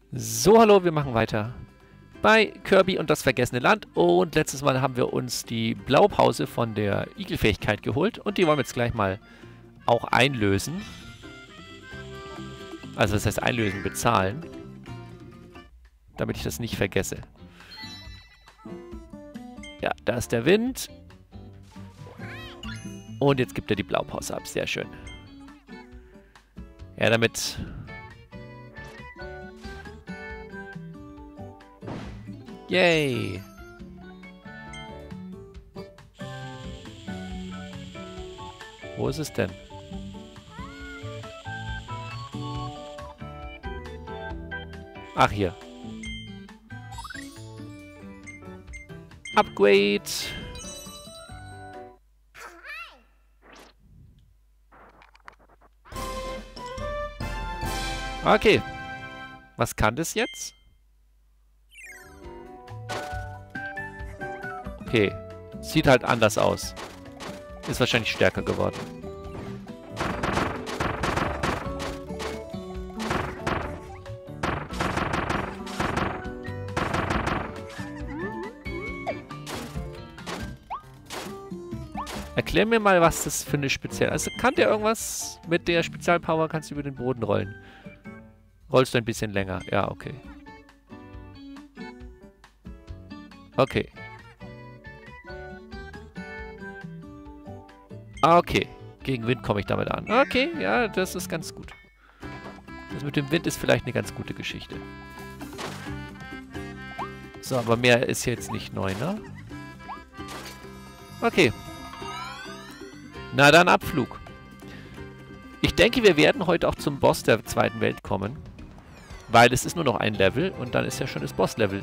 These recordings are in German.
So, hallo, wir machen weiter bei Kirby und das vergessene Land. Und letztes Mal haben wir uns die Blaupause von der Igelfähigkeit geholt. Und die wollen wir jetzt gleich mal auch einlösen. Also das heißt einlösen, bezahlen. Damit ich das nicht vergesse. Ja, da ist der Wind. Und jetzt gibt er die Blaupause ab. Sehr schön. Ja, damit... Yay! Wo ist es denn? Ach, hier. Upgrade! Okay. Was kann das jetzt? Okay. Sieht halt anders aus. Ist wahrscheinlich stärker geworden. Erklär mir mal, was das für eine spezielle... Also kann der irgendwas mit der Spezialpower, kannst du über den Boden rollen. Rollst du ein bisschen länger. Ja, okay. Okay. Okay. Gegen Wind komme ich damit an. Okay, ja, das ist ganz gut. Das mit dem Wind ist vielleicht eine ganz gute Geschichte. So, aber mehr ist jetzt nicht neu, ne? Okay. Na dann Abflug. Ich denke, wir werden heute auch zum Boss der zweiten Welt kommen. Weil es ist nur noch ein Level und dann ist ja schon das Boss-Level.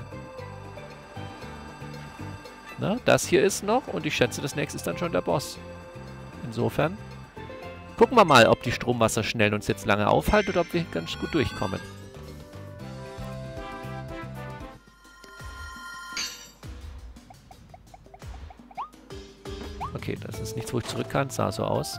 Na, das hier ist noch und ich schätze, das nächste ist dann schon der Boss. Insofern gucken wir mal, ob die Stromwasserschnellen uns jetzt lange aufhalten oder ob wir ganz gut durchkommen. Okay, das ist nichts, wo ich zurück kann. Sah so aus.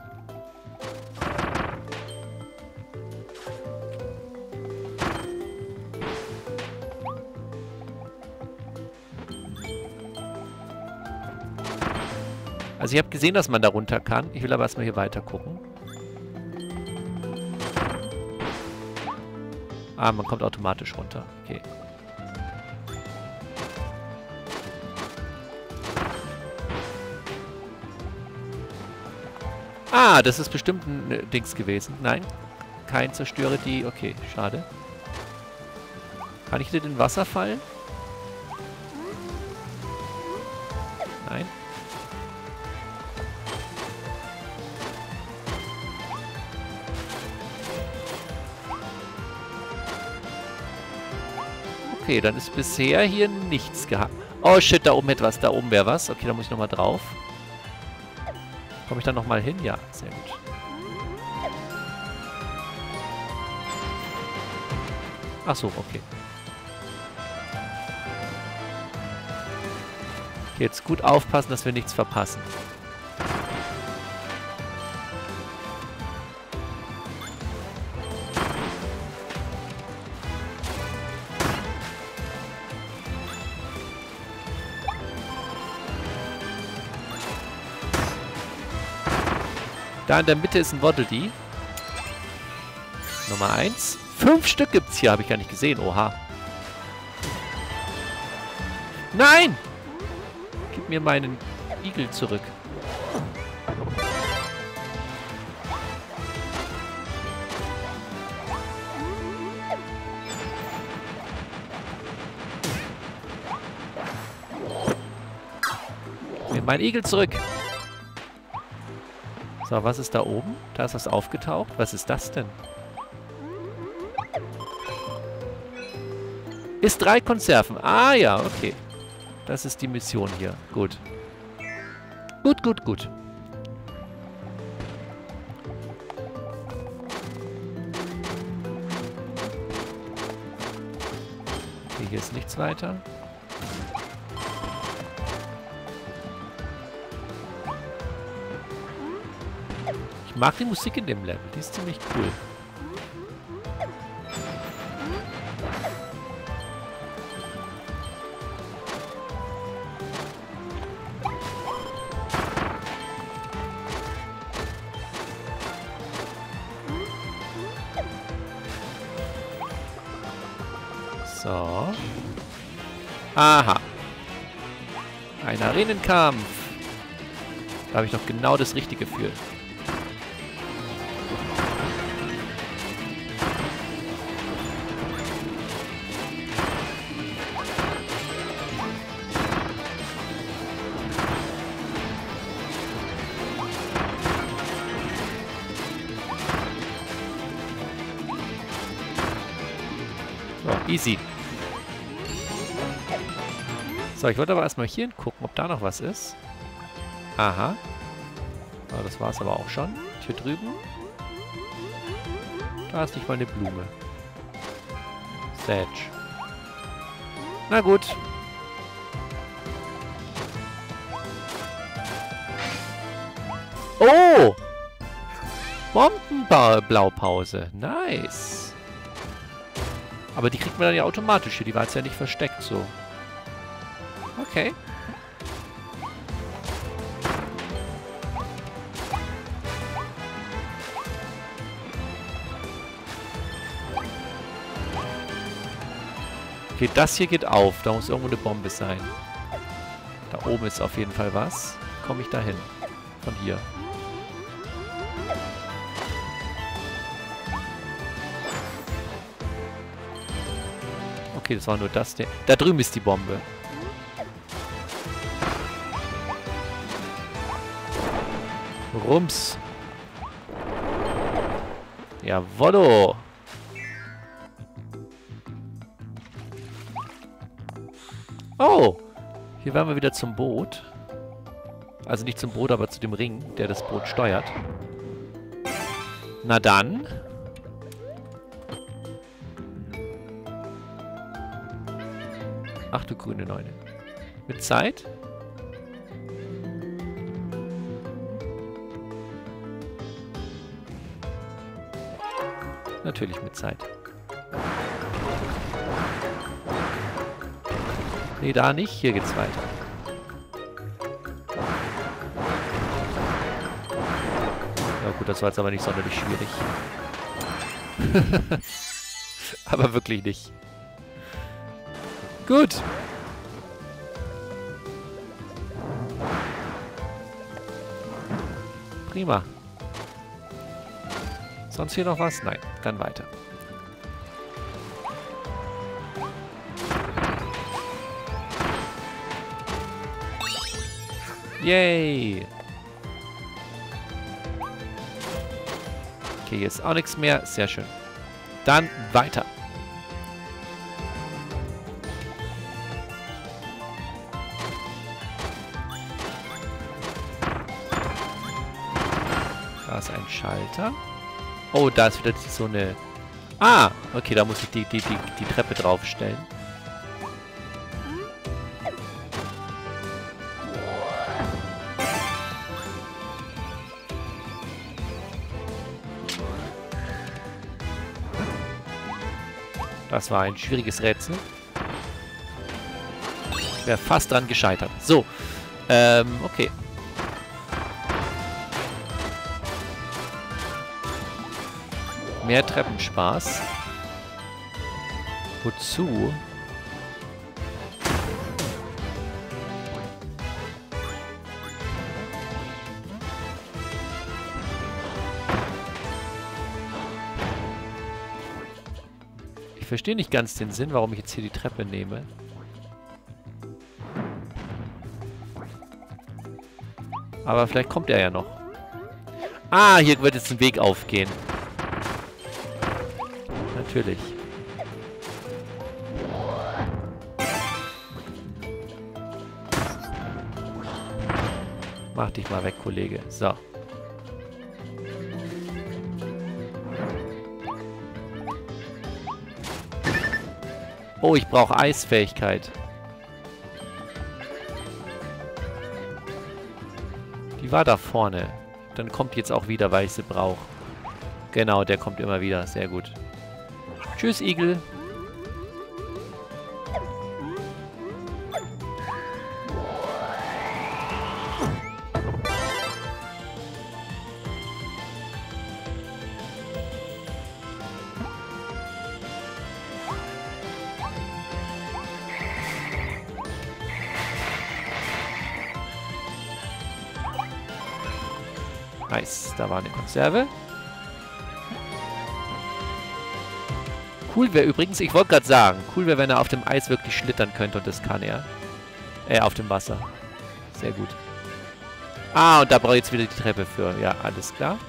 Also ich habe gesehen, dass man da runter kann. Ich will aber erstmal hier weiter gucken. Ah, man kommt automatisch runter. Okay. Ah, das ist bestimmt ein Dings gewesen. Nein, kein zerstöre die... Okay, schade. Kann ich dir den Wasserfall? Nein. Okay, dann ist bisher hier nichts gehabt. Oh shit, da oben etwas. Da oben wäre was. Okay, da muss ich nochmal drauf. Komme ich da nochmal hin? Ja, sehr gut. Ach so, okay. Jetzt gut aufpassen, dass wir nichts verpassen. Da in der Mitte ist ein Waddle-Dee. Nummer 1. 5 Stück gibt's hier, habe ich gar nicht gesehen. Oha. Nein! Gib mir meinen Igel zurück. Gib mir meinen Igel zurück. So, was ist da oben? Da ist was aufgetaucht. Was ist das denn? Ist 3 Konserven. Ah ja, okay. Das ist die Mission hier. Gut. Gut, gut, gut. Okay, hier ist nichts weiter. Ich mag die Musik in dem Level. Die ist ziemlich cool. So. Aha. Ein Arenenkampf. Da habe ich doch genau das Richtige für. So, easy. So, ich wollte aber erstmal hier gucken, ob da noch was ist. Aha. Oh, das war es aber auch schon. Hier drüben. Da ist nicht mal eine Blume. Sage. Na gut. Oh! Bombenblaupause. Nice. Aber die kriegt man dann ja automatisch hier. Die war jetzt ja nicht versteckt so. Okay. Okay, das hier geht auf. Da muss irgendwo eine Bombe sein. Da oben ist auf jeden Fall was. Komme ich da hin? Von hier. Okay, das war nur das. Da drüben ist die Bombe. Rums. Jawollo. Oh. Hier werden wir wieder zum Boot. Also nicht zum Boot, aber zu dem Ring, der das Boot steuert. Na dann. Ach du grüne Neune. Mit Zeit? Natürlich mit Zeit. Nee, da nicht. Hier geht's weiter. Ja gut, das war jetzt aber nicht sonderlich schwierig. Aber wirklich nicht. Gut. Prima. Sonst hier noch was? Nein, dann weiter. Yay! Okay, hier ist auch nichts mehr. Sehr schön. Dann weiter. Da ist ein Schalter. Oh, da ist wieder so eine... Ah! Okay, da muss ich die Treppe draufstellen. Das war ein schwieriges Rätsel. Wäre fast dran gescheitert. So. Okay. Mehr Treppenspaß. Wozu? Ich verstehe nicht ganz den Sinn, warum ich jetzt hier die Treppe nehme. Aber vielleicht kommt er ja noch. Ah, hier wird jetzt ein Weg aufgehen. Natürlich. Mach dich mal weg, Kollege. So. Oh, ich brauche Eisfähigkeit. Die war da vorne. Dann kommt jetzt auch wieder, weil ich sie brauche. Genau, der kommt immer wieder. Sehr gut. Tschüss, Igel. Nice, da war eine Konserve. Cool wäre übrigens, ich wollte gerade sagen, cool wäre, wenn er auf dem Eis wirklich schlittern könnte und das kann er. Auf dem Wasser. Sehr gut. Ah, und da brauche ich jetzt wieder die Treppe für. Ja, alles klar.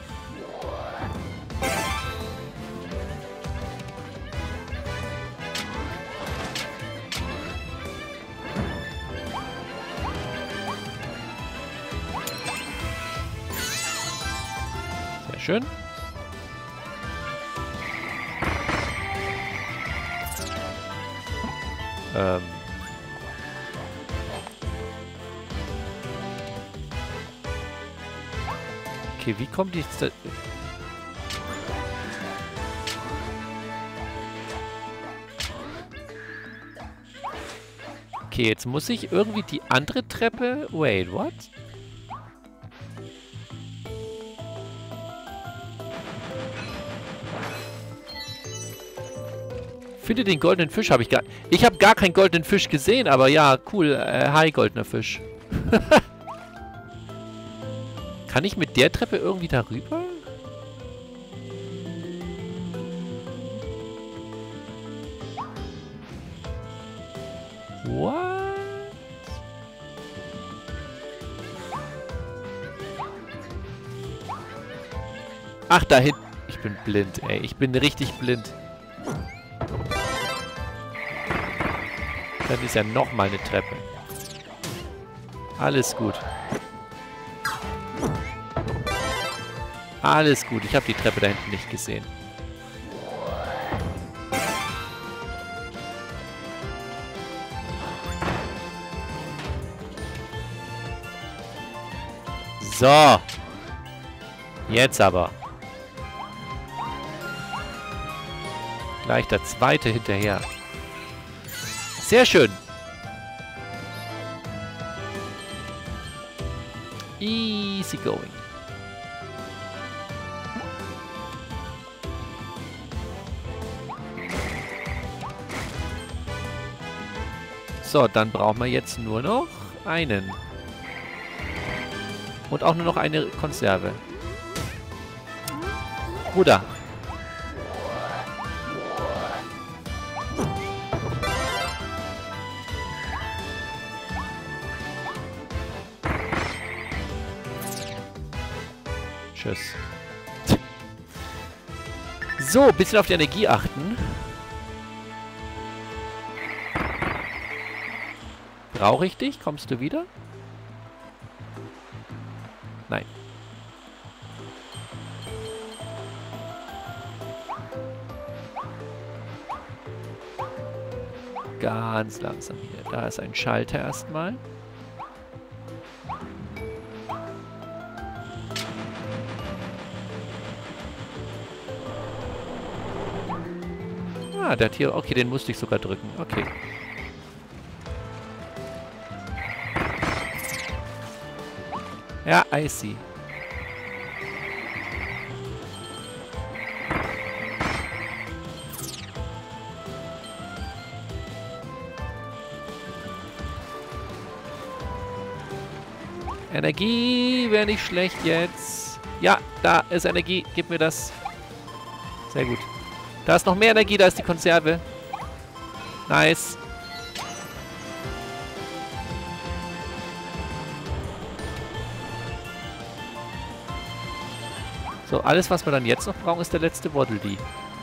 Sehr schön. Okay, wie kommt die jetzt da... Okay, jetzt muss ich irgendwie die andere Treppe... Wait, what? Finde den goldenen Fisch habe ich gar... Ich habe gar keinen goldenen Fisch gesehen, aber ja, cool. Hi, goldener Fisch. Kann ich mit der Treppe irgendwie darüber? What? Ach, da hinten. Ich bin blind, ey. Ich bin richtig blind. Dann ist ja nochmal eine Treppe. Alles gut. Alles gut. Ich habe die Treppe da hinten nicht gesehen. So. Jetzt aber. Gleich der zweite hinterher. Sehr schön. Easy going. So, dann brauchen wir jetzt nur noch einen. Und auch nur noch eine Konserve. Bruder. Tschüss. So, bisschen auf die Energie achten. Brauche ich dich? Kommst du wieder? Nein. Ganz langsam hier. Da ist ein Schalter erstmal. Ah, der hat hier... Okay, den musste ich sogar drücken. Okay. Ja, I see. Energie wäre nicht schlecht jetzt. Ja, da ist Energie. Gib mir das. Sehr gut. Da ist noch mehr Energie. Da ist die Konserve. Nice. So, alles, was wir dann jetzt noch brauchen, ist der letzte Waddle Dee.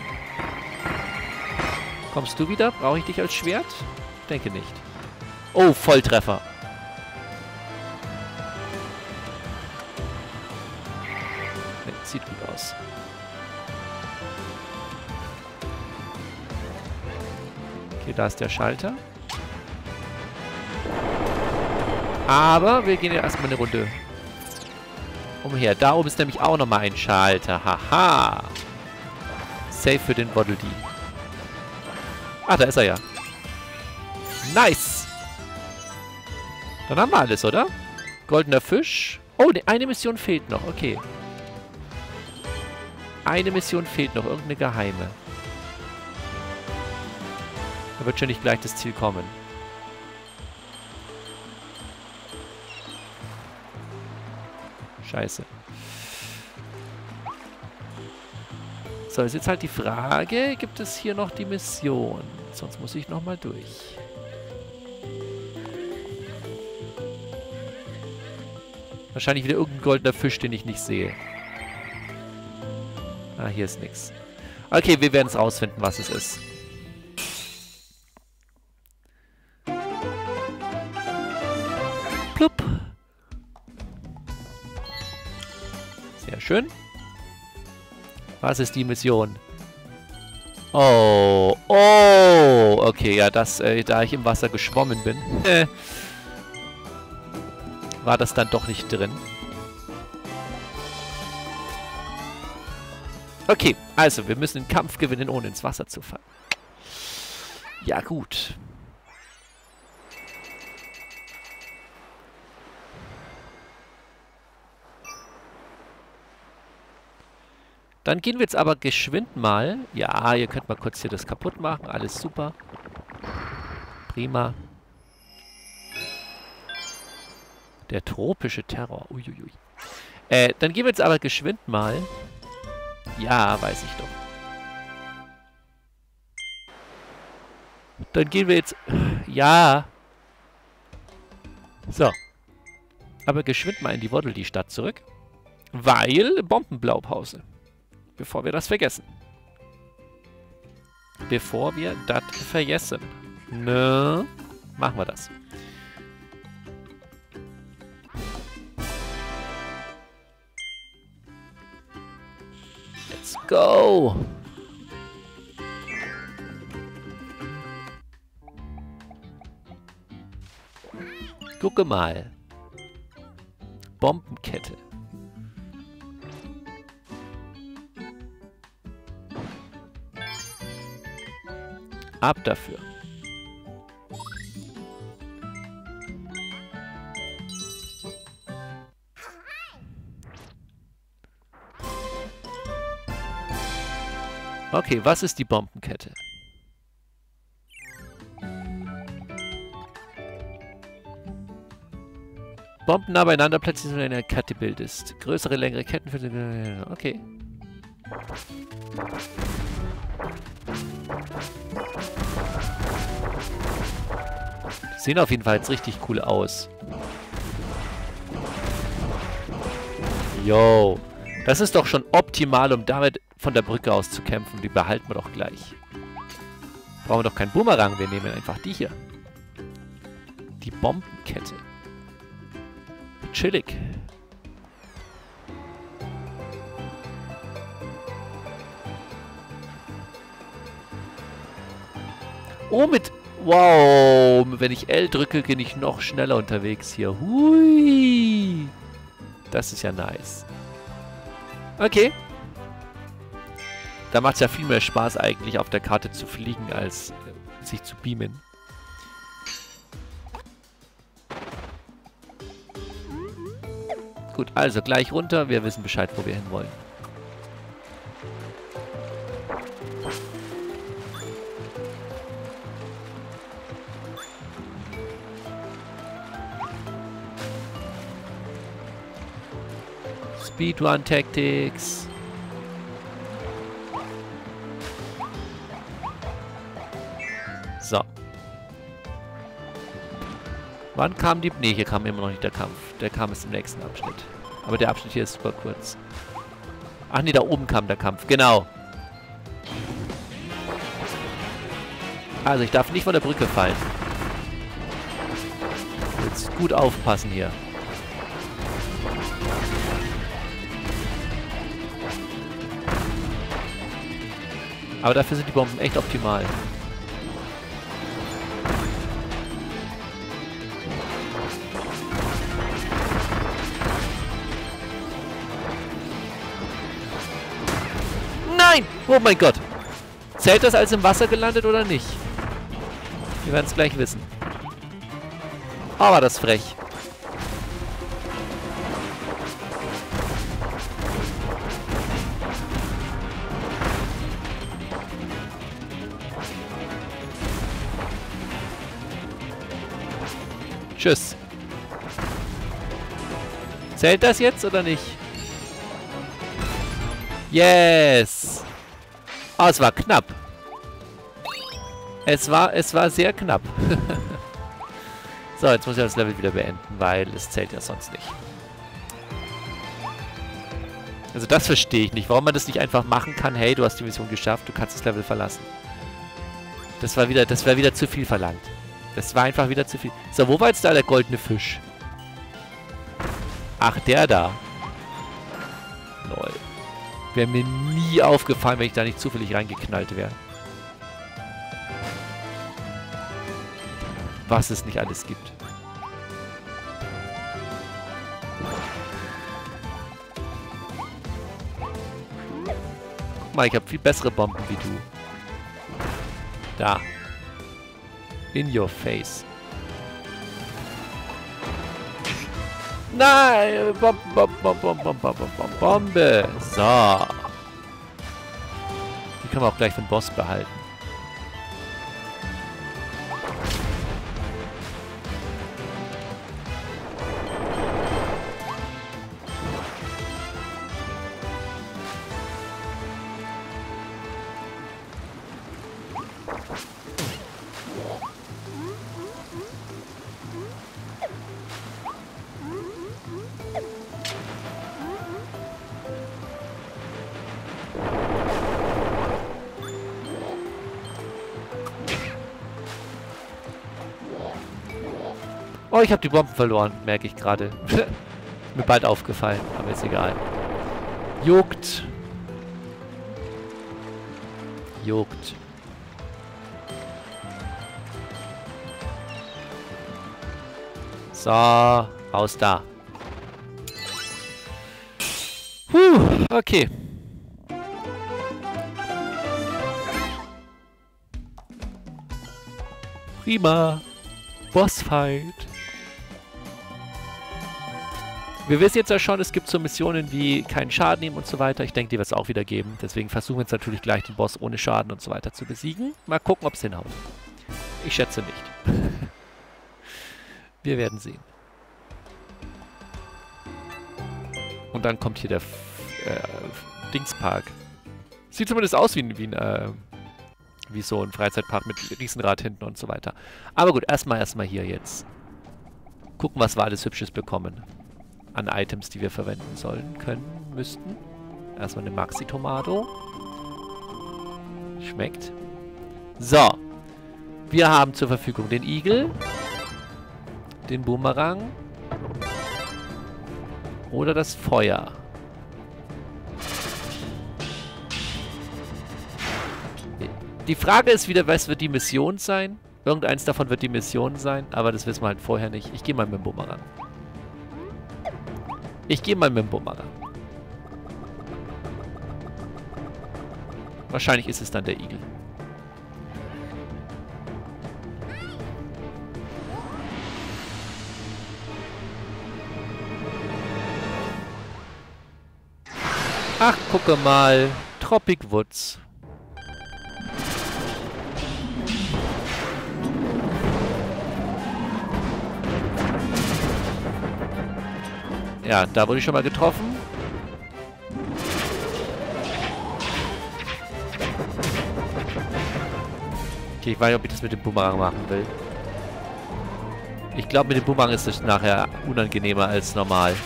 Kommst du wieder? Brauche ich dich als Schwert? Denke nicht. Oh, Volltreffer. Nee, sieht gut aus. Okay, da ist der Schalter. Aber wir gehen ja erstmal eine Runde umher. Da oben ist nämlich auch nochmal ein Schalter. Haha. Safe für den Waddle Dee. Ah, da ist er ja. Nice. Dann haben wir alles, oder? Goldener Fisch. Oh, eine Mission fehlt noch. Okay. Eine Mission fehlt noch. Irgendeine geheime. Da wird schon nicht gleich das Ziel kommen. Scheiße. So, ist jetzt halt die Frage, gibt es hier noch die Mission? Sonst muss ich nochmal durch. Wahrscheinlich wieder irgendein goldener Fisch, den ich nicht sehe. Ah, hier ist nichts. Okay, wir werden es rausfinden, was es ist. Plupp. Sehr schön. Was ist die Mission? Oh, oh, okay, ja, das, da ich im Wasser geschwommen bin, war das dann doch nicht drin. Okay, also, wir müssen den Kampf gewinnen, ohne ins Wasser zu fallen. Ja, gut. Dann gehen wir jetzt aber geschwind mal. Ja, ihr könnt mal kurz hier das kaputt machen. Alles super. Prima. Der tropische Terror. Uiuiui. Dann gehen wir jetzt aber geschwind mal. Ja, weiß ich doch. Dann gehen wir jetzt... Ja. So. Aber geschwind mal in die Waddle-Dee-Stadt zurück. Weil Bombenblaupause. Bevor wir das vergessen. Bevor wir das vergessen. Ne? Machen wir das. Let's go! Gucke mal. Bombenkette. Ab dafür. Okay, was ist die Bombenkette? Bomben nah beieinander platzieren, wenn eine Kette bildest. Größere, längere Ketten für... Okay. Sehen auf jeden Fall jetzt richtig cool aus. Yo. Das ist doch schon optimal, um damit von der Brücke aus zu kämpfen. Die behalten wir doch gleich. Brauchen wir doch keinen Boomerang. Wir nehmen einfach die hier. Die Bombenkette. Chillig. Oh, mit... Wow, wenn ich L drücke, bin ich noch schneller unterwegs hier. Hui. Das ist ja nice. Okay. Da macht es ja viel mehr Spaß eigentlich, auf der Karte zu fliegen, als sich zu beamen. Gut, also gleich runter. Wir wissen Bescheid, wo wir hinwollen. Speedrun Tactics. So. Wann kam die... Ne, hier kam immer noch nicht der Kampf. Der kam jetzt im nächsten Abschnitt. Aber der Abschnitt hier ist super kurz. Ach ne, da oben kam der Kampf. Genau. Also, ich darf nicht von der Brücke fallen. Jetzt gut aufpassen hier. Aber dafür sind die Bomben echt optimal. Nein! Oh mein Gott! Zählt das als im Wasser gelandet oder nicht? Wir werden es gleich wissen. Aber das ist frech. Tschüss. Zählt das jetzt oder nicht? Yes! Oh, es war knapp. Es war sehr knapp. So, jetzt muss ich das Level wieder beenden, weil es zählt ja sonst nicht. Also das verstehe ich nicht, warum man das nicht einfach machen kann. Hey, du hast die Mission geschafft, du kannst das Level verlassen. Das war wieder zu viel verlangt. Das war einfach wieder zu viel. So, wo war jetzt da der goldene Fisch? Ach, der da. Lol. Wäre mir nie aufgefallen, wenn ich da nicht zufällig reingeknallt wäre. Was es nicht alles gibt. Guck mal, ich habe viel bessere Bomben wie du. Da. In your face. Nein! Bombe! So. Die können wir auch gleich vom Boss behalten. Oh, ich habe die Bomben verloren, merke ich gerade. Mir bald aufgefallen, aber ist egal. Juckt. Juckt. So, raus da. Okay. Prima. Bossfight. Wir wissen jetzt ja schon, es gibt so Missionen wie keinen Schaden nehmen und so weiter. Ich denke, die wird es auch wieder geben. Deswegen versuchen wir jetzt natürlich gleich den Boss ohne Schaden und so weiter zu besiegen. Mal gucken, ob es hinhaut. Ich schätze nicht. Wir werden sehen. Und dann kommt hier der Dingspark. Sieht zumindest aus wie so ein Freizeitpark mit Riesenrad hinten und so weiter. Aber gut, erstmal hier jetzt. Gucken, was wir alles Hübsches bekommen. An Items, die wir verwenden sollen, können, müssten. Erstmal eine Maxi-Tomato. Schmeckt. So. Wir haben zur Verfügung den Igel. Den Boomerang. Oder das Feuer. Die Frage ist wieder, was wird die Mission sein? Irgendeins davon wird die Mission sein, aber das wissen wir halt vorher nicht. Ich gehe mal mit dem Boomerang. Wahrscheinlich ist es dann der Igel. Ach, gucke mal. Tropic Woods. Ja, da wurde ich schon mal getroffen. Okay, ich weiß nicht, ob ich das mit dem Boomerang machen will. Ich glaube, mit dem Boomerang ist es nachher unangenehmer als normal.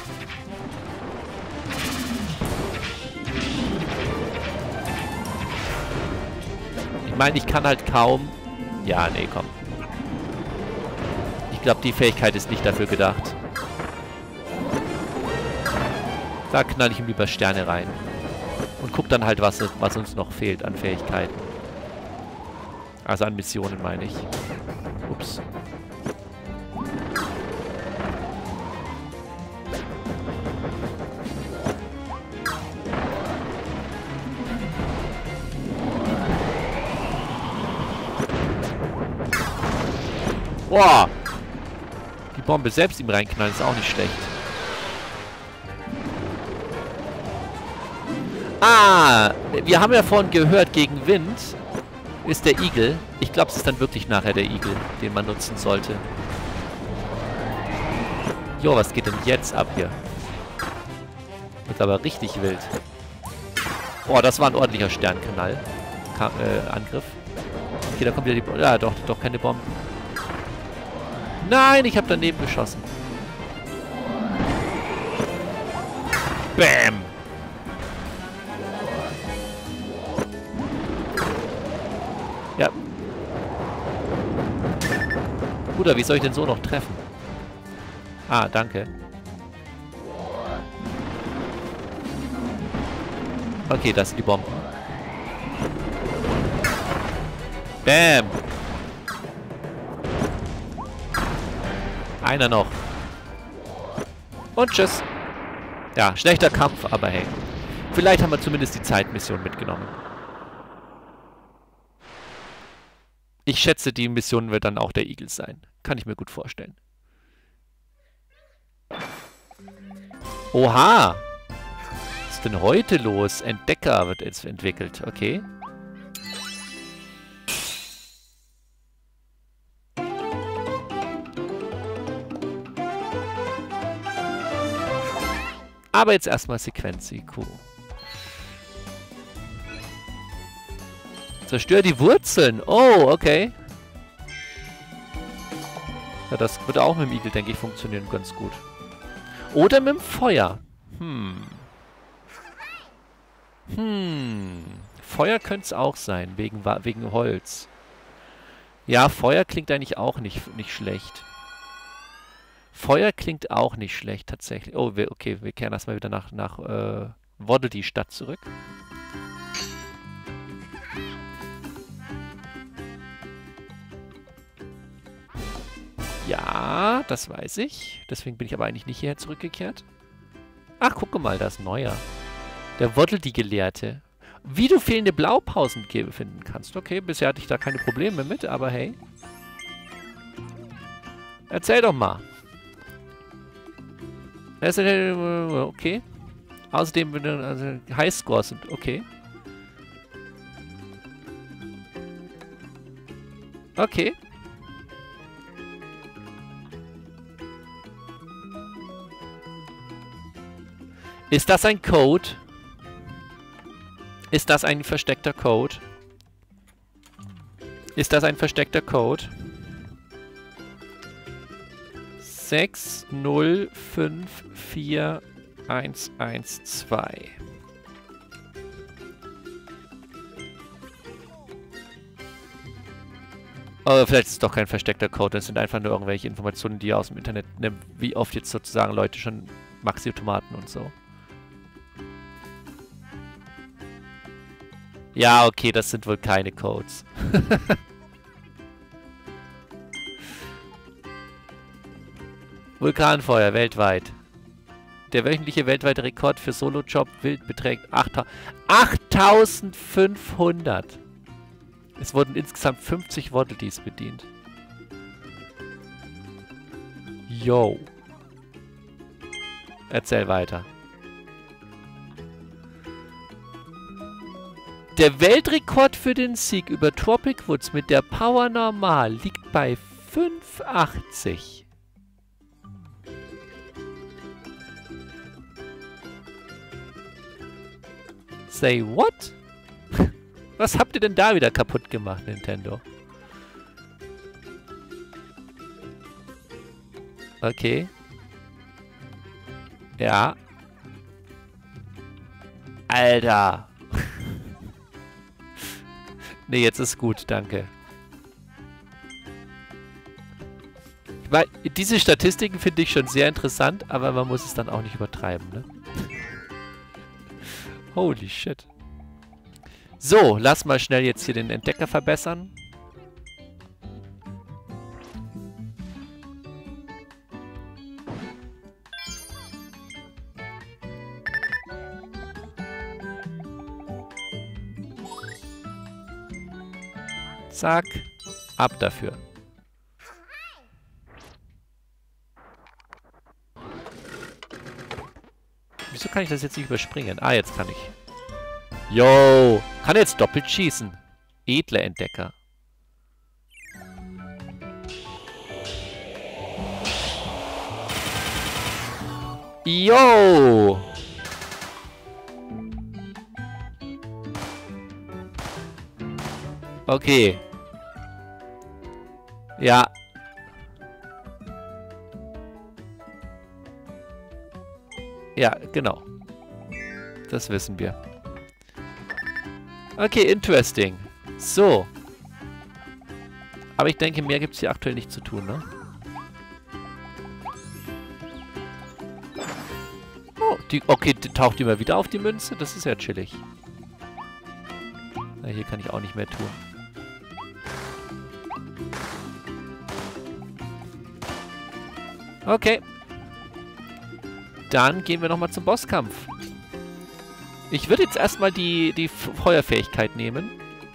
Ich meine, ich kann halt kaum... Ja, nee, komm. Ich glaube, die Fähigkeit ist nicht dafür gedacht. Da knall ich ihm lieber Sterne rein. Und guck dann halt, was uns noch fehlt an Fähigkeiten. Also an Missionen, meine ich. Ups. Boah! Die Bombe selbst ihm reinknallen ist auch nicht schlecht. Ah, wir haben ja vorhin gehört, gegen Wind ist der Igel. Ich glaube, es ist dann wirklich nachher der Igel, den man nutzen sollte. Jo, was geht denn jetzt ab hier? Wird aber richtig wild. Boah, das war ein ordentlicher Sternknall. Angriff. Okay, da kommt wieder die... Ja, doch keine Bomben. Nein, ich habe daneben geschossen. Bam! Ja. Bruder, wie soll ich denn so noch treffen? Ah, danke. Okay, das sind die Bomben. Bam! Einer noch. Und tschüss. Ja, schlechter Kampf, aber hey. Vielleicht haben wir zumindest die Zeitmission mitgenommen. Ich schätze, die Mission wird dann auch der Igel sein. Kann ich mir gut vorstellen. Oha! Was ist denn heute los? Entdecker wird jetzt entwickelt. Okay. Aber jetzt erstmal Sequenz IQ. Zerstör die Wurzeln. Oh, okay. Ja, das würde auch mit dem Igel, denke ich, funktionieren ganz gut. Oder mit dem Feuer. Feuer könnte es auch sein, wegen Holz. Ja, Feuer klingt eigentlich auch nicht schlecht. Feuer klingt auch nicht schlecht, tatsächlich. Oh, okay, wir kehren erstmal wieder nach Waddle die Stadt zurück. Ja, das weiß ich. Deswegen bin ich aber eigentlich nicht hierher zurückgekehrt. Ach, gucke mal, da ist ein neuer. Der Waddle die Gelehrte. Wie du fehlende Blaupausen finden kannst. Okay, bisher hatte ich da keine Probleme mit, aber hey. Erzähl doch mal. Okay. Außerdem, also Highscores sind okay. Okay. Ist das ein Code? Ist das ein versteckter Code? Ist das ein versteckter Code? 6054112. Aber vielleicht ist es doch kein versteckter Code. Das sind einfach nur irgendwelche Informationen, die ihr aus dem Internet nimmt. Wie oft jetzt sozusagen Leute schon Maxi-Automaten und so. Ja, okay, das sind wohl keine Codes. Vulkanfeuer weltweit. Der wöchentliche weltweite Rekord für Solo-Job Wild beträgt 8500. Es wurden insgesamt 50 Waddle Dees bedient. Yo. Erzähl weiter. Der Weltrekord für den Sieg über Tropic Woods mit der Power Normal liegt bei 580. Say what? Was habt ihr denn da wieder kaputt gemacht, Nintendo? Okay. Ja. Alter. Nee, jetzt ist gut, danke. Weil diese Statistiken finde ich schon sehr interessant, aber man muss es dann auch nicht übertreiben, ne? Holy shit. So, lass mal schnell jetzt hier den Entdecker verbessern. Zack. Ab dafür. Wieso kann ich das jetzt nicht überspringen? Ah, jetzt kann ich. Yo! Kann jetzt doppelt schießen. Edle Entdecker. Yo! Okay. Ja. Ja, genau. Das wissen wir. Okay, interesting. So. Aber ich denke, mehr gibt es hier aktuell nicht zu tun, ne? Oh, okay, taucht die mal wieder auf die Münze? Das ist ja chillig. Na, hier kann ich auch nicht mehr tun. Okay. Dann gehen wir nochmal zum Bosskampf. Ich würde jetzt erstmal die Feuerfähigkeit nehmen.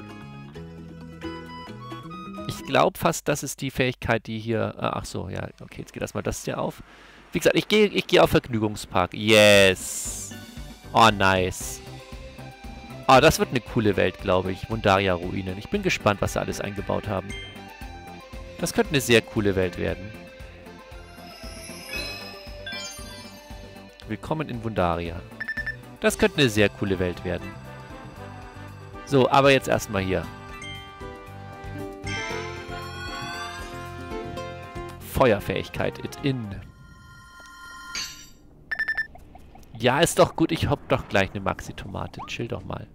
Ich glaube fast, das ist die Fähigkeit, die hier... ach so, ja, okay, jetzt geht erstmal das hier auf. Wie gesagt, ich gehe auf Vergnügungspark. Yes! Oh, nice. Oh, das wird eine coole Welt, glaube ich. Wundaria-Ruinen. Ich bin gespannt, was sie alles eingebaut haben. Das könnte eine sehr coole Welt werden. Willkommen in Wundaria. Das könnte eine sehr coole Welt werden. So, aber jetzt erstmal hier. Feuerfähigkeit it in. Ja, ist doch gut. Ich hab doch gleich eine Maxi-Tomate. Chill doch mal.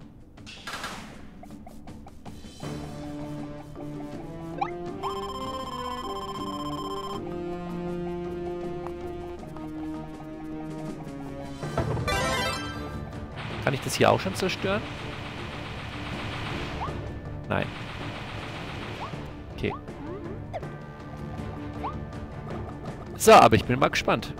Kann ich das hier auch schon zerstören? Nein. Okay. So, aber ich bin mal gespannt.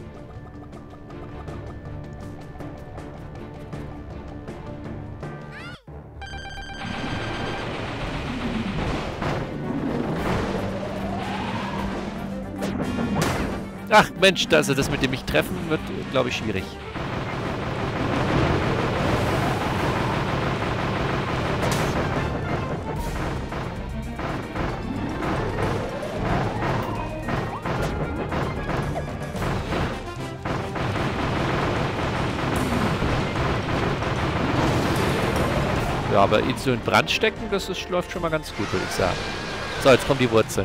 Ach Mensch, also das mit dem mich treffen wird, glaube ich, schwierig. Ja, aber ihn so in Brand stecken, das ist, läuft schon mal ganz gut, würde ich sagen. So, jetzt kommen die Wurzeln.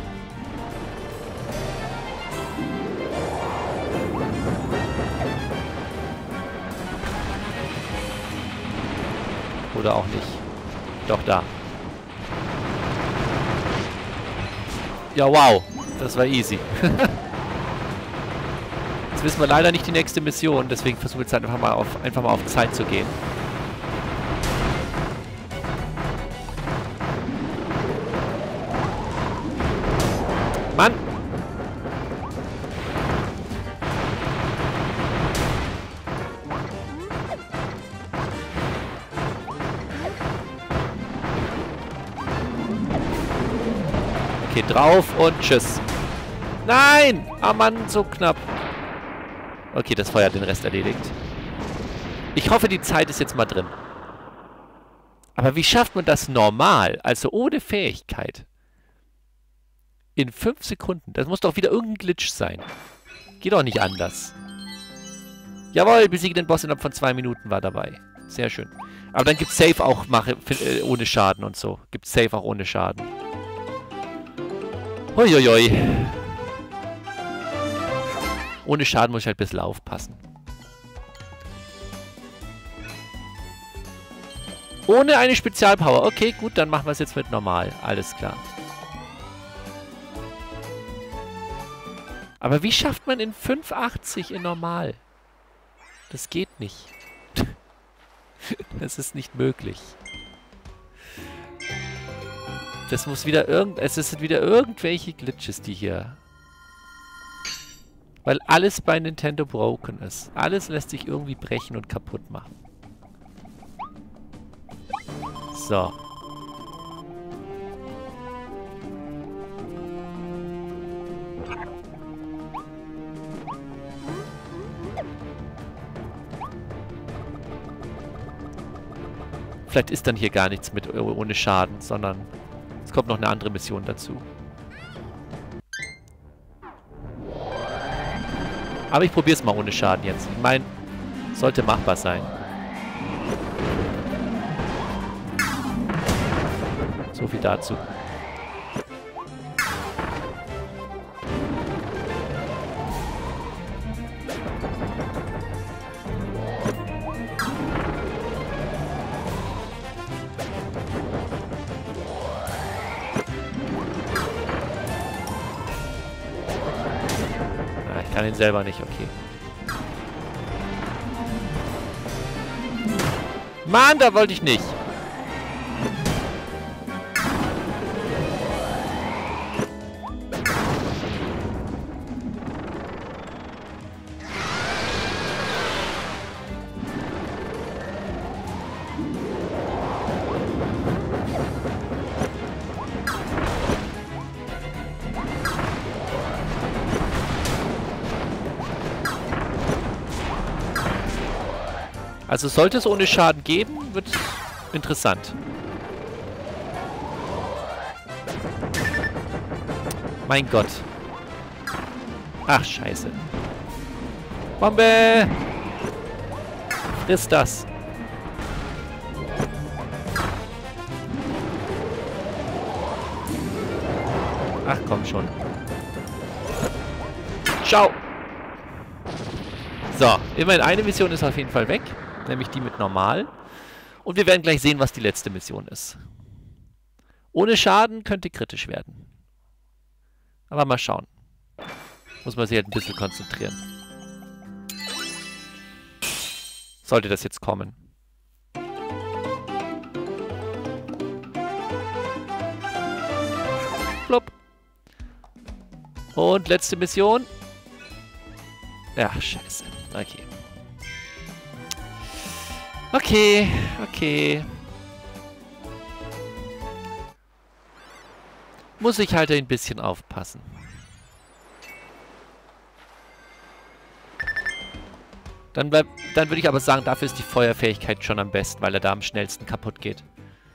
Oder auch nicht. Doch, da. Ja, wow. Das war easy. Jetzt wissen wir leider nicht die nächste Mission, deswegen versuchen wir jetzt halt einfach mal auf Zeit zu gehen. Mann! Okay, drauf und tschüss. Nein! Ah Mann, so knapp. Okay, das Feuer hat den Rest erledigt. Ich hoffe, die Zeit ist jetzt mal drin. Aber wie schafft man das normal? Also ohne Fähigkeit. In 5 Sekunden. Das muss doch wieder irgendein Glitch sein. Geht doch nicht anders. Jawohl, besiege den Boss innerhalb von 2 Minuten war dabei. Sehr schön. Aber dann gibt's Safe auch ohne Schaden und so. Gibt's Safe auch ohne Schaden. Huiuiui. Ohne Schaden muss ich halt ein bisschen aufpassen. Ohne eine Spezialpower. Okay, gut, dann machen wir es jetzt mit normal. Alles klar. Aber wie schafft man in 5,80 in normal? Das geht nicht. Das ist nicht möglich. Das muss wieder es sind wieder irgendwelche Glitches, die hier... Weil alles bei Nintendo broken ist. Alles lässt sich irgendwie brechen und kaputt machen. So. Vielleicht ist dann hier gar nichts mit ohne Schaden, sondern es kommt noch eine andere Mission dazu. Aber ich probiere es mal ohne Schaden jetzt. Ich meine, sollte machbar sein. So viel dazu. Ich kann ihn selber nicht, okay. Mann, da wollte ich nicht. Also sollte es ohne Schaden geben, wird interessant. Mein Gott. Ach, scheiße. Bombe! Friss das. Ach, komm schon. Ciao! So, immerhin eine Mission ist auf jeden Fall weg. Nämlich die mit Normal. Und wir werden gleich sehen, was die letzte Mission ist. Ohne Schaden könnte kritisch werden. Aber mal schauen. Muss man sich halt ein bisschen konzentrieren. Sollte das jetzt kommen. Plupp. Und letzte Mission. Ja, scheiße. Okay. Okay, okay. Muss ich halt ein bisschen aufpassen. Dann würde ich aber sagen, dafür ist die Feuerfähigkeit schon am besten, weil er da am schnellsten kaputt geht.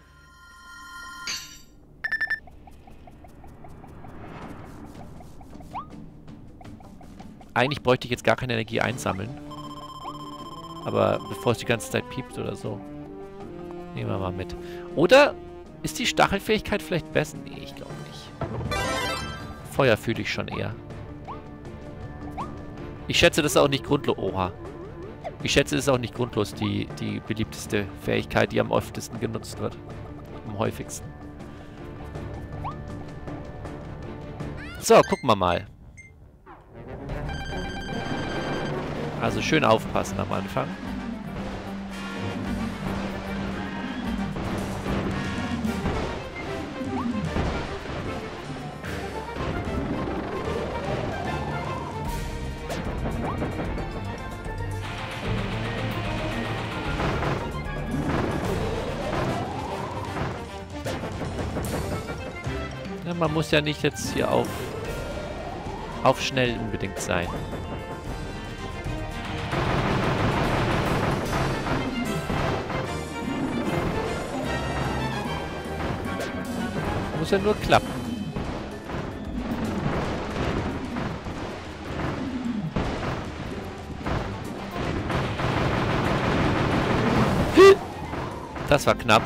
Eigentlich bräuchte ich jetzt gar keine Energie einsammeln. Aber bevor es die ganze Zeit piept oder so. Nehmen wir mal mit. Oder ist die Stachelfähigkeit vielleicht besser? Nee, ich glaube nicht. Feuer fühle ich schon eher. Ich schätze, das ist auch nicht grundlos. Oha. Ich schätze, das ist auch nicht grundlos die beliebteste Fähigkeit, die am öftesten genutzt wird. Am häufigsten. So, gucken wir mal. Also schön aufpassen am Anfang. Ja, man muss ja nicht jetzt hier auf schnell unbedingt sein. Muss ja nur klappen. Das war knapp.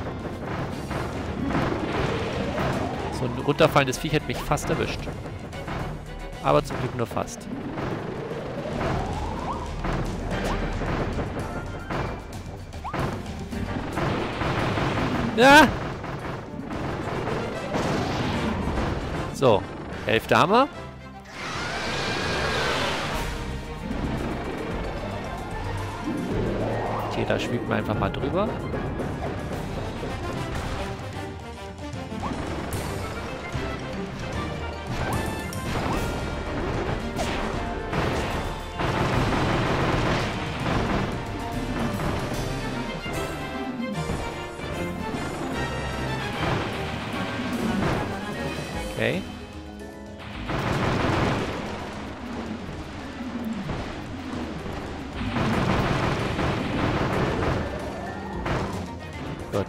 So ein runterfallendes Viech hätte mich fast erwischt. Aber zum Glück nur fast. Ja! So, Hälfte haben wir. Okay, da schwebt man einfach mal drüber. Okay. Gut.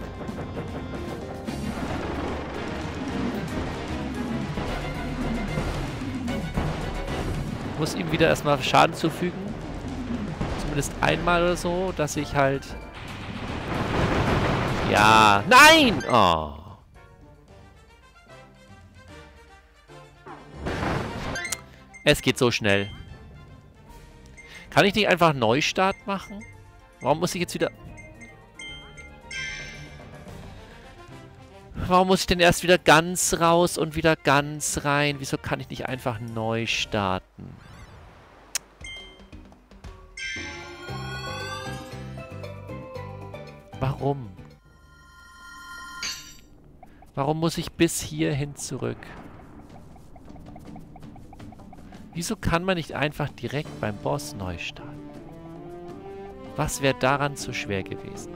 Muss ihm wieder erstmal Schaden zufügen. Zumindest einmal oder so, dass ich halt... Ja, nein! Oh, Es geht so schnell. Kann ich nicht einfach einen Neustart machen? Warum muss ich jetzt wieder... Warum muss ich denn erst wieder ganz raus und wieder ganz rein? Wieso kann ich nicht einfach neu starten? Warum? Warum muss ich bis hierhin zurück? Wieso kann man nicht einfach direkt beim Boss neu starten? Was wäre daran so schwer gewesen?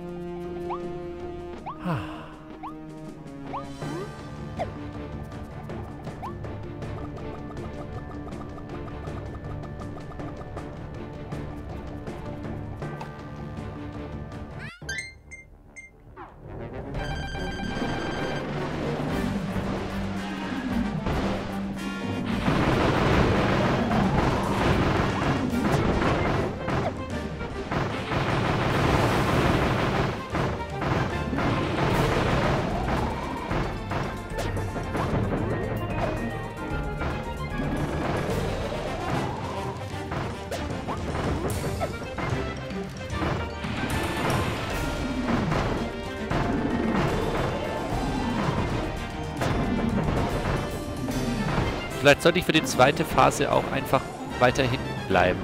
Vielleicht sollte ich für die zweite Phase auch einfach weiter hinten bleiben.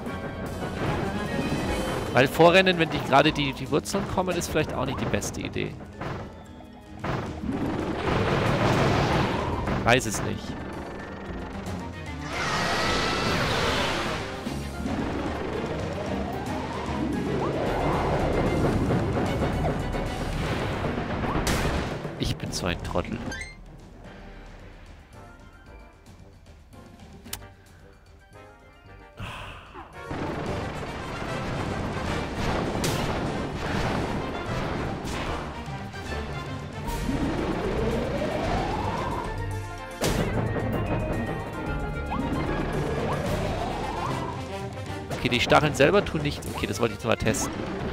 Weil Vorrennen, wenn gerade die Wurzeln kommen, ist vielleicht auch nicht die beste Idee. Weiß es nicht. Ich bin so ein Trottel. Okay, die Stacheln selber tun nicht... Okay, das wollte ich mal testen.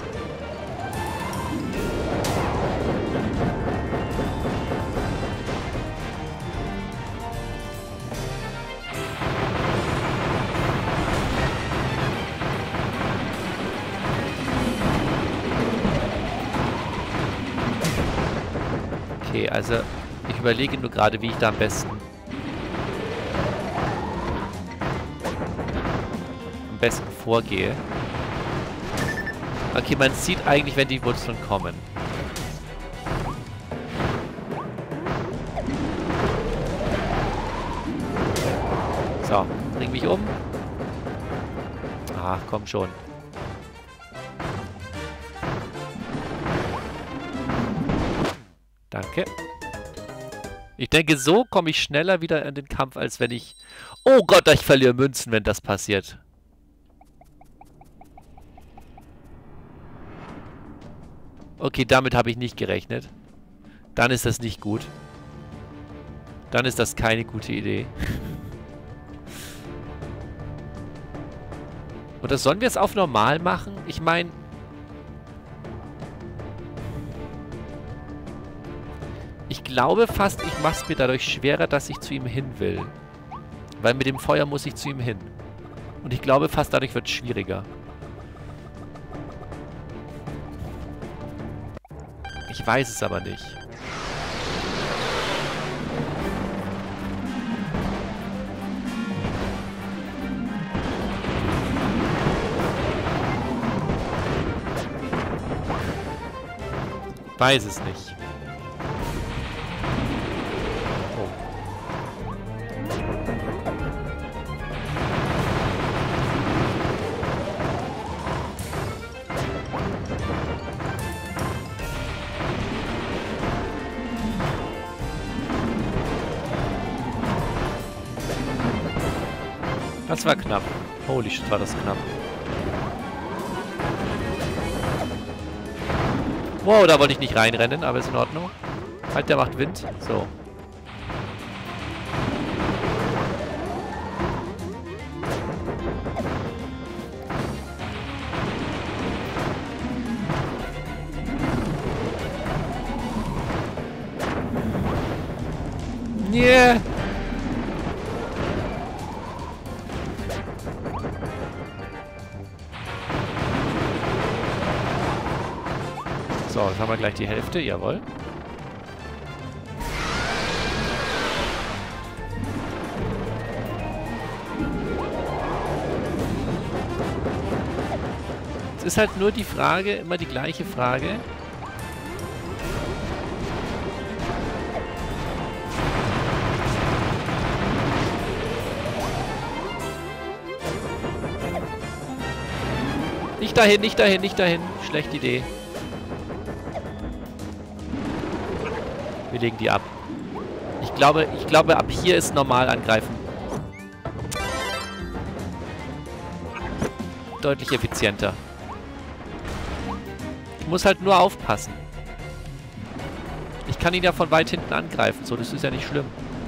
Okay, also ich überlege nur gerade, wie ich da am besten vorgehe. Okay, man sieht eigentlich, wenn die Wurzeln kommen. So, bring mich um. Ach, komm schon. Danke. Ich denke, so komme ich schneller wieder in den Kampf, als wenn ich... Oh Gott, ich verliere Münzen, wenn das passiert. Okay, damit habe ich nicht gerechnet. Dann ist das nicht gut. Dann ist das keine gute Idee. Oder sollen wir es auf normal machen? Ich meine... Ich glaube fast, ich mache es mir dadurch schwerer, dass ich zu ihm hin will. Weil mit dem Feuer muss ich zu ihm hin. Und ich glaube fast, dadurch wird es schwieriger. Ich weiß es aber nicht. Weiß es nicht. Oh. Das war knapp. Holy shit, war das knapp. Wow, da wollte ich nicht reinrennen, aber ist in Ordnung. Halt, der macht Wind. So. Yeah. haben wir gleich die Hälfte, jawohl. Es ist halt nur die Frage, immer die gleiche Frage. Nicht dahin, nicht dahin, nicht dahin. Schlechte Idee. Wir legen die ab. Ich glaube, ab hier ist normal angreifen. Deutlich effizienter. Ich muss halt nur aufpassen. Ich kann ihn ja von weit hinten angreifen, so, das ist ja nicht schlimm.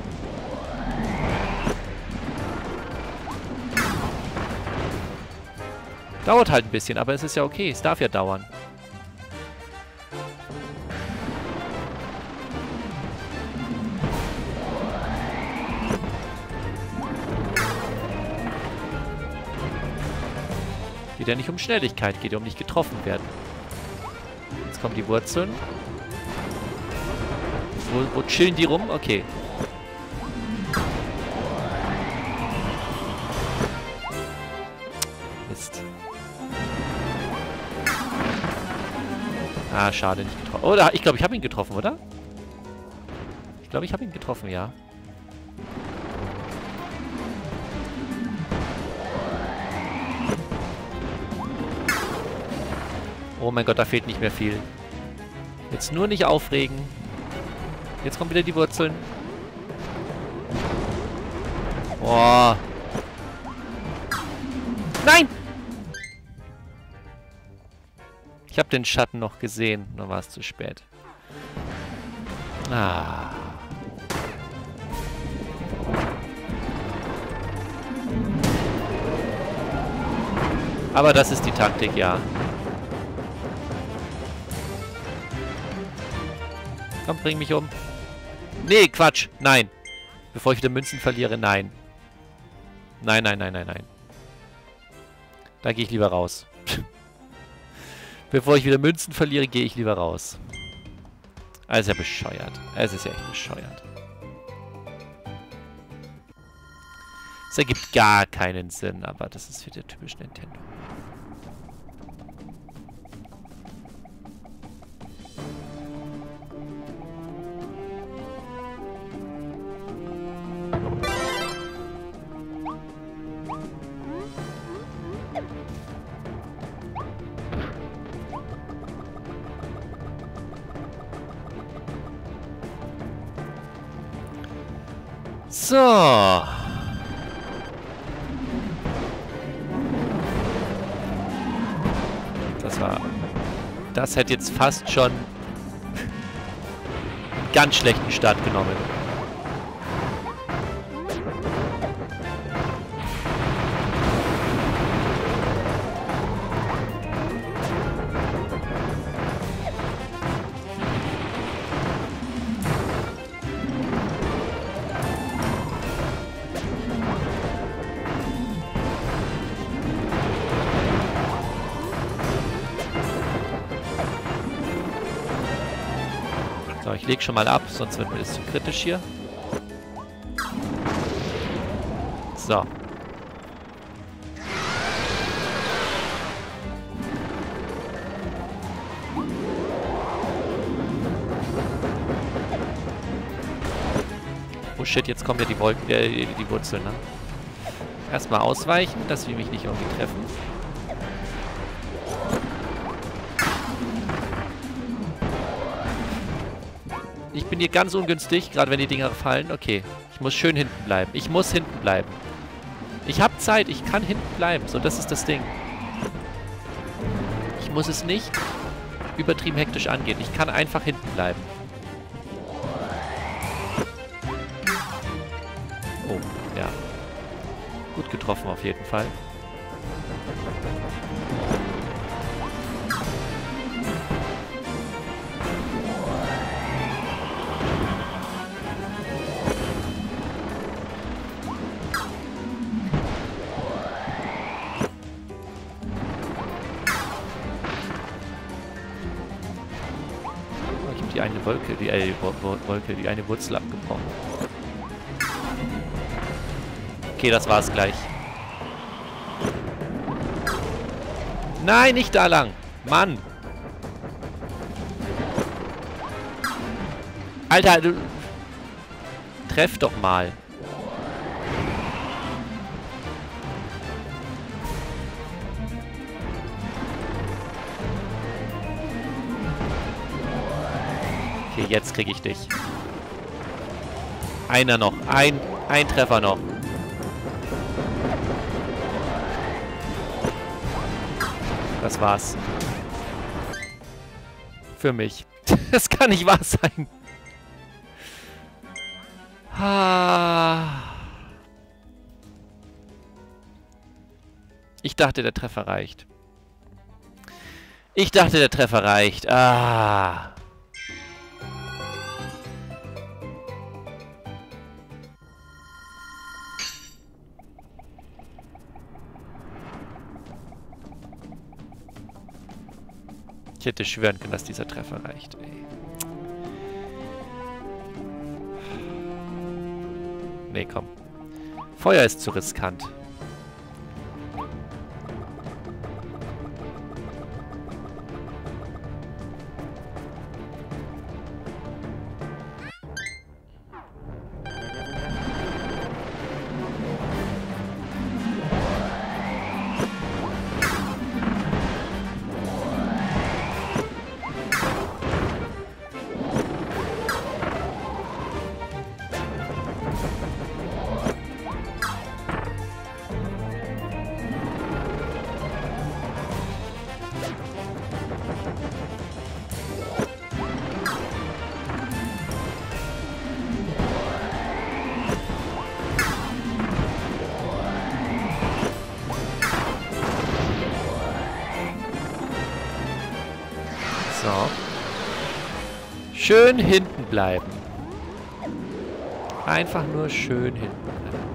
Dauert halt ein bisschen, aber es ist ja okay, es darf ja dauern. Geht ja nicht um Schnelligkeit, geht ja um nicht getroffen werden. Jetzt kommen die Wurzeln. Wo chillen die rum? Okay. Mist. Ah, schade, nicht getroffen. Oh, ich glaube, ich habe ihn getroffen, oder? Ich glaube, ich habe ihn getroffen, ja. Oh mein Gott, da fehlt nicht mehr viel. Jetzt nur nicht aufregen. Jetzt kommen wieder die Wurzeln. Boah. Nein! Ich habe den Schatten noch gesehen. Dann war es zu spät. Ah. Aber das ist die Taktik, ja. Komm, bring mich um. Nee, Quatsch. Nein. Bevor ich wieder Münzen verliere, nein. Nein, nein, nein, nein, nein. Da gehe ich lieber raus. Bevor ich wieder Münzen verliere, gehe ich lieber raus. Also ja bescheuert. Es ist ja echt bescheuert. Es ergibt gar keinen Sinn, aber das ist wieder typisch Nintendo. So. Das hätte jetzt fast schon einen ganz schlechten Start genommen. So, ich lege schon mal ab, sonst wird mir das zu kritisch hier. So. Oh shit, jetzt kommen ja die Wolken, die Wurzeln, ne? Erstmal ausweichen, dass wir mich nicht irgendwie treffen. Ich bin hier ganz ungünstig, gerade wenn die Dinger fallen. Okay, ich muss schön hinten bleiben. Ich muss hinten bleiben. Ich habe Zeit, ich kann hinten bleiben. So, das ist das Ding. Ich muss es nicht übertrieben hektisch angehen. Ich kann einfach hinten bleiben. Oh, ja. Gut getroffen auf jeden Fall. eine Wolke, die eine Wurzel abgebrochen. Okay, das war's gleich. Nein, nicht da lang. Mann. Alter, du... Treff doch mal. Okay, jetzt krieg ich dich. Einer noch. Ein Treffer noch. Das war's. Für mich. Das kann nicht wahr sein. Ich dachte, der Treffer reicht. Ich dachte, der Treffer reicht. Ich hätte schwören können, dass dieser Treffer reicht. Ey. Nee, komm. Feuer ist zu riskant. So. Schön hinten bleiben. Einfach nur schön hinten bleiben.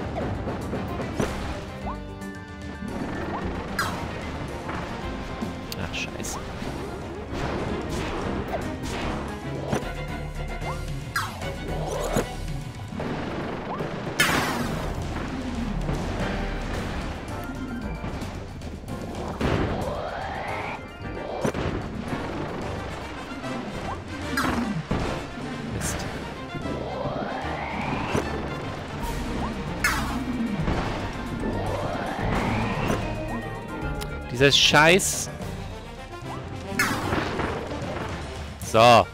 Ach, scheiße. Dieses Scheiß... So.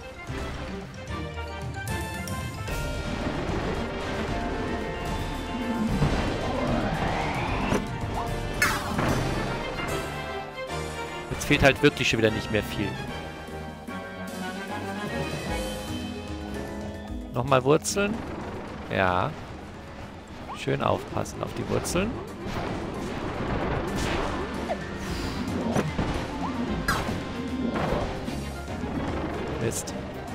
Jetzt fehlt halt wirklich schon wieder nicht mehr viel. Nochmal Wurzeln. Ja. Schön aufpassen auf die Wurzeln. Mist.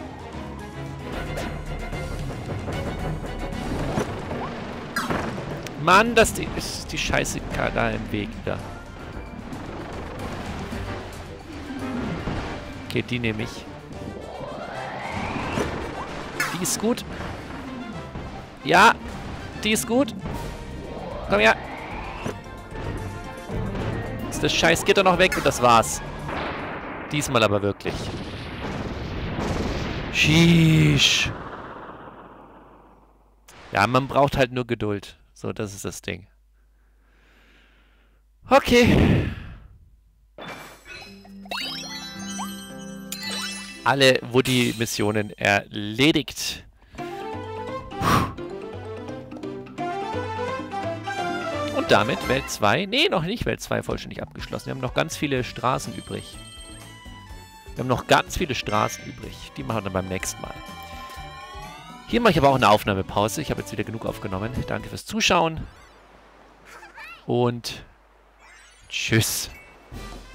Mann, ist die Scheiße da im Weg wieder. Okay, die nehme ich. Die ist gut. Ja, die ist gut. Komm her. Ist das Scheißgitter noch weg und das war's. Diesmal aber wirklich. Sheesh. Ja, man braucht halt nur Geduld. So, das ist das Ding. Okay. Alle Woody-Missionen erledigt. Und damit Welt 2. Nee, noch nicht Welt 2 vollständig abgeschlossen. Wir haben noch ganz viele Straßen übrig. Die machen wir dann beim nächsten Mal. Hier mache ich aber auch eine Aufnahmepause. Ich habe jetzt wieder genug aufgenommen. Danke fürs Zuschauen. Und tschüss.